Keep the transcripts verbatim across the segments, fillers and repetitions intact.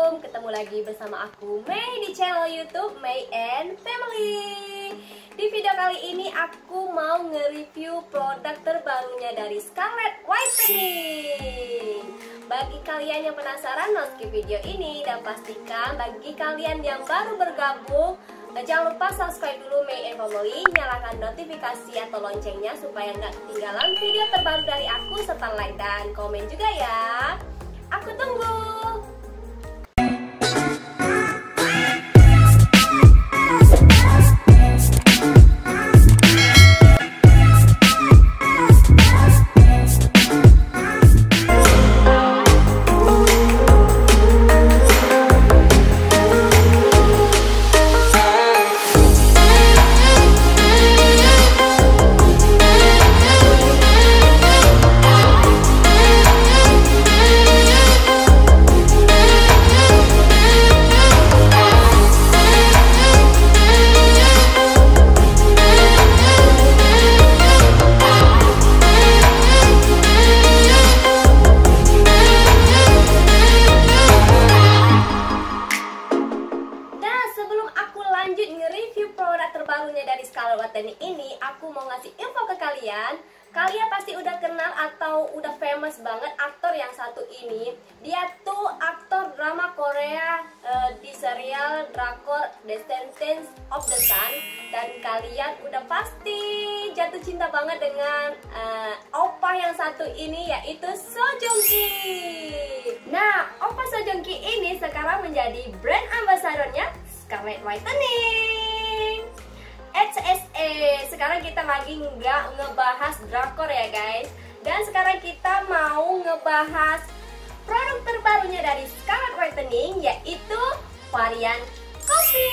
Assalamualaikum, ketemu lagi bersama aku Mei di channel YouTube Mei and Family. Di video kali ini aku mau nge-review produk terbarunya dari Scarlett Whitening. Bagi kalian yang penasaran, no skip video ini, dan pastikan bagi kalian yang baru bergabung, jangan lupa subscribe dulu Mei and Family, nyalakan notifikasi atau loncengnya supaya nggak ketinggalan video terbaru dari aku, serta like dan komen juga ya. Aku tunggu. Terbarunya dari Scarlett Whitening ini, aku mau ngasih info ke kalian. Kalian pasti udah kenal atau udah famous banget aktor yang satu ini. Dia tuh aktor drama Korea uh, di serial drakor Descendants of the Sun. Dan kalian udah pasti jatuh cinta banget dengan uh, oppa yang satu ini, yaitu Seo Joong Ki. Nah, oppa Seo Joong Ki ini sekarang menjadi brand ambassador-nya Scarlett Whitening. H S A. Sekarang kita lagi nggak ngebahas drakor ya guys. Dan sekarang kita mau ngebahas produk terbarunya dari Scarlett Whitening, yaitu varian kopi.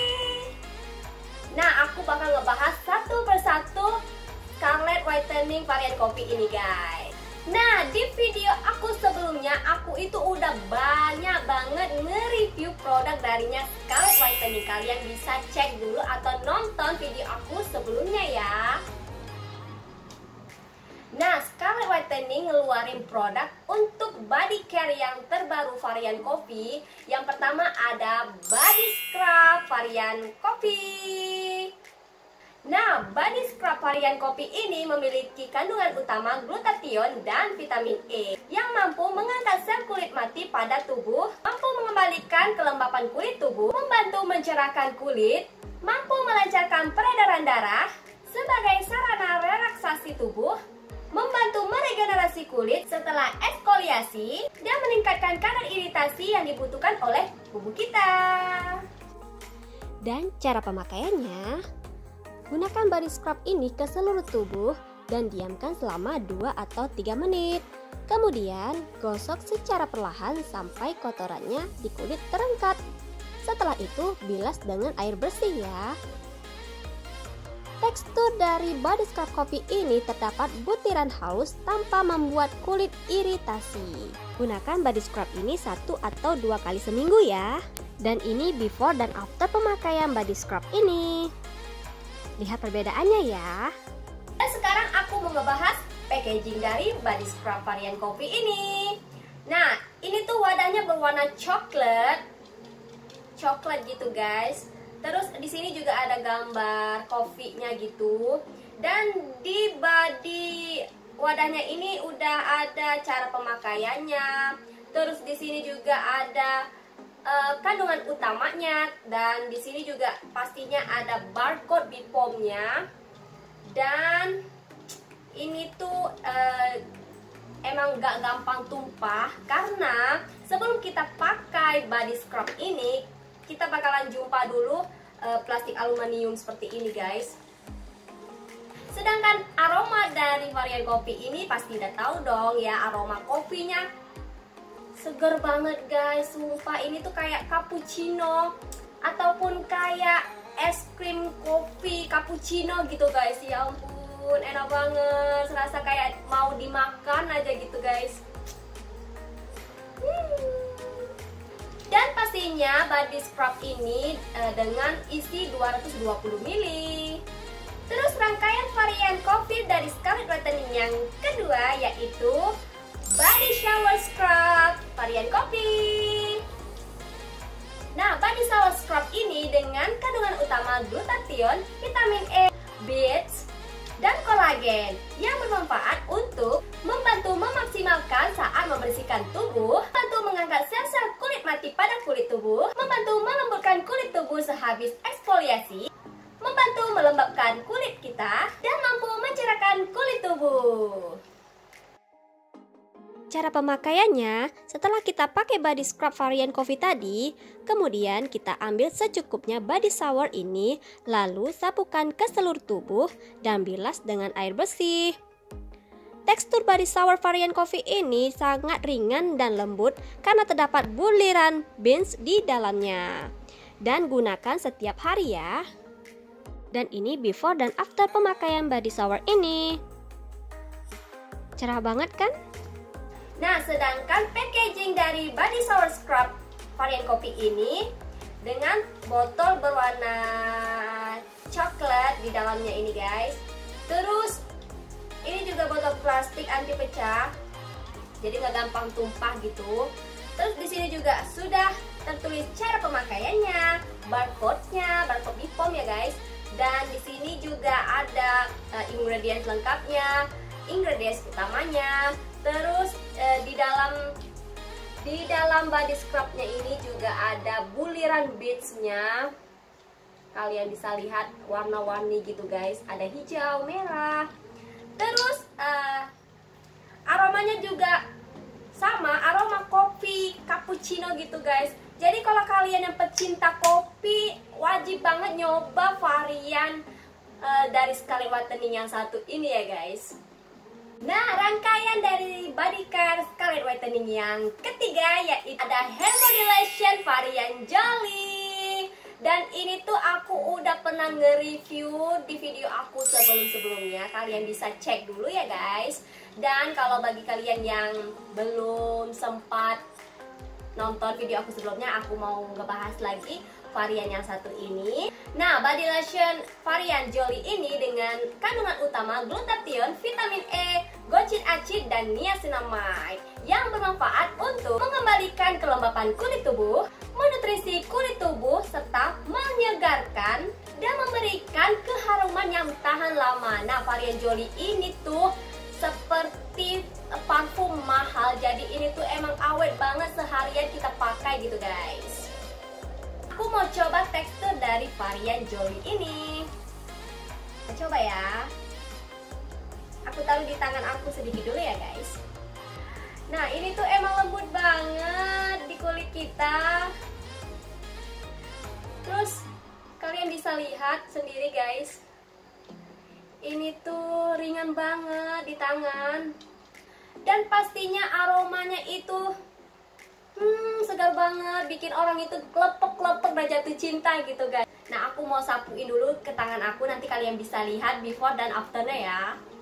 Nah, aku bakal ngebahas satu persatu Scarlett Whitening varian kopi ini guys. Nah, di video aku sebelumnya, aku itu udah banyak banget nge-review produk darinya Scarlett Whitening. Kalian bisa cek dulu atau nonton video aku sebelumnya ya. Nah, Scarlett Whitening ngeluarin produk untuk body care yang terbaru varian kopi. Yang pertama ada body scrub varian kopi. Nah, body scrub varian kopi ini memiliki kandungan utama glutathione dan vitamin E yang mampu mengangkat sel kulit mati pada tubuh, mampu mengembalikan kelembapan kulit tubuh, membantu mencerahkan kulit, mampu melancarkan peredaran darah, sebagai sarana relaksasi tubuh, membantu meregenerasi kulit setelah eksfoliasi, dan meningkatkan kadar iritasi yang dibutuhkan oleh tubuh kita. Dan cara pemakaiannya, gunakan body scrub ini ke seluruh tubuh dan diamkan selama dua atau tiga menit. Kemudian, gosok secara perlahan sampai kotorannya di kulit terangkat. Setelah itu, bilas dengan air bersih ya. Tekstur dari body scrub kopi ini terdapat butiran halus tanpa membuat kulit iritasi. Gunakan body scrub ini satu atau dua kali seminggu ya. Dan ini before dan after pemakaian body scrub ini. Lihat perbedaannya ya. Dan sekarang aku mau ngebahas packaging dari body scrub varian kopi ini. Nah, ini tuh wadahnya berwarna coklat, coklat gitu guys. Terus di sini juga ada gambar kopinya gitu. Dan di body wadahnya ini udah ada cara pemakaiannya. Terus di sini juga ada Uh, kandungan utamanya, dan di sini juga pastinya ada barcode B P O M-nya. Dan ini tuh uh, emang gak gampang tumpah, karena sebelum kita pakai body scrub ini, kita bakalan jumpa dulu uh, plastik aluminium seperti ini guys. Sedangkan aroma dari varian kopi ini pasti udah tahu dong ya, aroma kopinya seger banget guys, sumpah ini tuh kayak cappuccino ataupun kayak es krim kopi cappuccino gitu guys. Ya ampun, enak banget, serasa kayak mau dimakan aja gitu guys. hmm. Dan pastinya body scrub ini uh, dengan isi dua ratus dua puluh mililiter. Terus rangkaian varian kopi dari Scarlett Whitening yang kedua yaitu yaitu Body Shower Scrub varian kopi. glutathione, vitamin E, B-H, dan kolagen yang bermanfaat untuk membantu memaksimalkan saat membersihkan tubuh, membantu mengangkat sel-sel kulit mati pada kulit tubuh, membantu melembutkan kulit tubuh sehabis eksfoliasi, membantu melembabkan kulit kita, dan mampu mencerahkan kulit tubuh. Cara pemakaiannya, setelah kita pakai body scrub varian coffee tadi, kemudian kita ambil secukupnya body shower ini, lalu sapukan ke seluruh tubuh dan bilas dengan air bersih. Tekstur body shower varian coffee ini sangat ringan dan lembut karena terdapat buliran beans di dalamnya. Dan gunakan setiap hari ya. Dan ini before dan after pemakaian body shower ini. Cerah banget kan? Nah, sedangkan packaging dari body shower scrub varian kopi ini dengan botol berwarna coklat di dalamnya ini guys. Terus ini juga botol plastik anti pecah, jadi nggak gampang tumpah gitu. Terus di sini juga sudah tertulis cara pemakaiannya, barcode-nya, barcode Bipom ya guys. Dan di sini juga ada uh, ingredients lengkapnya, ingredients utamanya. Terus eh, di dalam di dalam body scrubnya ini juga ada buliran beads-nya. Kalian bisa lihat warna-warni gitu guys. Ada hijau, merah. Terus eh, aromanya juga sama, aroma kopi cappuccino gitu guys. Jadi kalau kalian yang pecinta kopi, wajib banget nyoba varian eh, dari Scarlet Whitening yang satu ini ya guys. Nah, rangkaian dari body care Scarlet Whitening yang ketiga yaitu ada Hair Body Lotion varian Jolly. Dan ini tuh aku udah pernah nge-review di video aku sebelum-sebelumnya. Kalian bisa cek dulu ya guys. Dan kalau bagi kalian yang belum sempat nonton video aku sebelumnya, aku mau ngebahas lagi varian yang satu ini. Nah, body lotion varian Jolly ini dengan kandungan utama glutathione, vitamin E, gocin acid, dan niacinamide yang bermanfaat untuk mengembalikan kelembapan kulit tubuh, menutrisi kulit tubuh, serta menyegarkan dan memberikan keharuman yang tahan lama. Nah, varian Jolly ini tuh seperti parfum mahal, jadi ini tuh emang awet banget seharian kita pakai gitu guys. Aku mau coba tekstur dari varian Jolly ini. Kita coba ya. Aku taruh di tangan aku sedikit dulu ya guys. Nah, ini tuh emang lembut banget di kulit kita. Terus kalian bisa lihat sendiri guys. Ini tuh ringan banget di tangan. Dan pastinya aromanya itu Hmm, segar banget, bikin orang itu klepek-klepek dan jatuh cinta gitu guys. Nah, aku mau sapuin dulu ke tangan aku, nanti kalian bisa lihat before dan afternya ya.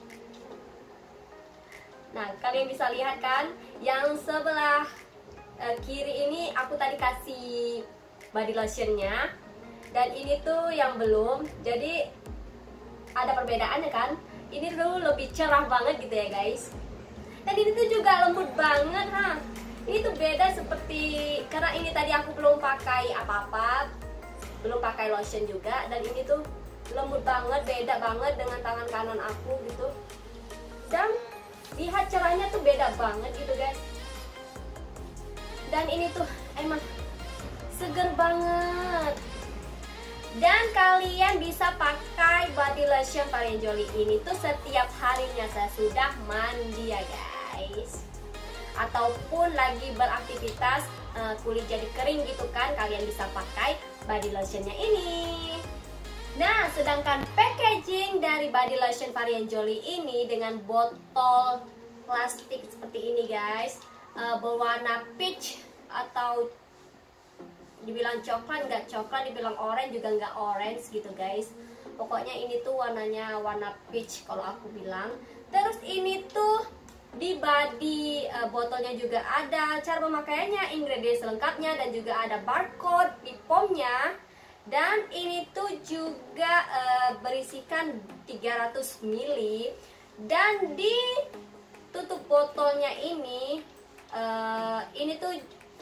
Nah, kalian bisa lihat kan, yang sebelah uh, kiri ini aku tadi kasih body lotionnya. Dan ini tuh yang belum, jadi ada perbedaannya kan. Ini tuh lebih cerah banget gitu ya guys. Dan ini tuh juga lembut banget ha. Ini tuh beda seperti, karena ini tadi aku belum pakai apa-apa, belum pakai lotion juga. Dan ini tuh lembut banget, beda banget dengan tangan kanan aku gitu. Dan lihat cerahnya tuh beda banget gitu guys. Dan ini tuh emang seger banget. Dan kalian bisa pakai body lotion varian Jolly ini tuh setiap harinya sesudah mandi ya guys. Ataupun lagi beraktivitas uh, kulit jadi kering gitu kan, kalian bisa pakai body lotionnya ini. Nah, sedangkan packaging dari body lotion varian Jolly ini dengan botol plastik seperti ini guys, uh, berwarna peach atau dibilang coklat nggak coklat, dibilang orange juga nggak orange gitu guys. Pokoknya ini tuh warnanya warna peach kalau aku bilang. Terus ini tuh di body uh, botolnya juga ada cara pemakaiannya, ingredients lengkapnya, dan juga ada barcode Bipomnya. Dan ini tuh juga uh, berisikan tiga ratus mililiter. Dan di tutup botolnya ini uh, ini tuh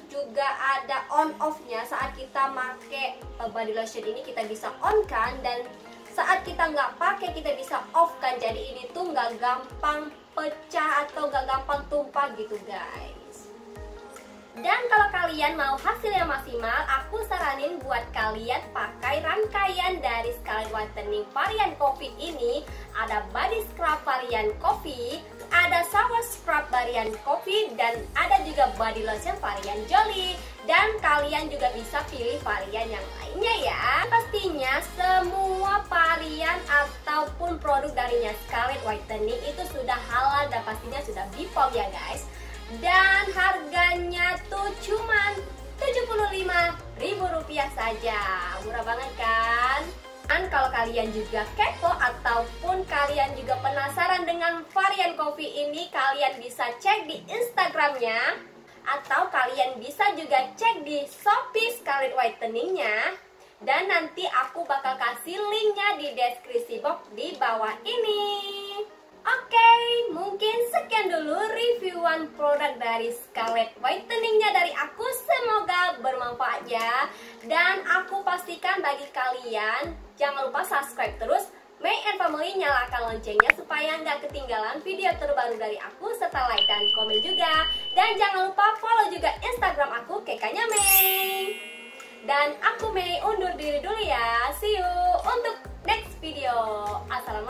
juga ada on off-nya. Saat kita pakai body lotion ini kita bisa on kan, dan saat kita nggak pakai kita bisa off kan. Jadi ini tuh nggak gampang pecah atau nggak gampang tumpah gitu guys. Dan kalau kalian mau hasil yang maksimal, aku saranin buat kalian pakai rangkaian dari Scarlet Whitening varian Coffee ini. Ada body scrub varian Coffee, ada shower scrub varian Coffee, dan ada juga body lotion varian Jolly. Dan kalian juga bisa pilih varian yang lainnya ya. Pastinya semua varian ataupun produk darinya Scarlet Whitening itu sudah halal dan pastinya sudah B P O M ya guys. Dan harganya tuh cuman tujuh puluh lima ribu rupiah saja. Murah banget kan? Dan kalau kalian juga kepo ataupun kalian juga penasaran dengan varian Coffee ini, kalian bisa cek di Instagramnya, atau kalian bisa juga cek di Shopee Scarlet Whitening-nya. Dan nanti aku bakal kasih linknya di deskripsi box di bawah ini. Oke, mungkin sekian dulu reviewan produk dari Scarlet Whitening-nya dari aku. Semoga bermanfaat ya. Dan aku pastikan bagi kalian, jangan lupa subscribe terus May and Family, nyalakan loncengnya supaya nggak ketinggalan video terbaru dari aku, serta like dan komen juga. Dan jangan lupa follow juga Instagram aku, Kekanya May. Dan aku May undur diri dulu ya. See you untuk next video. Assalamualaikum.